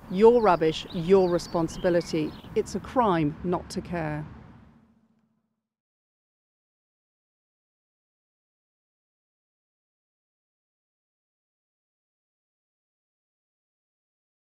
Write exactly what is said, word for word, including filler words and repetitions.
Your rubbish, your responsibility. It's a crime not to care.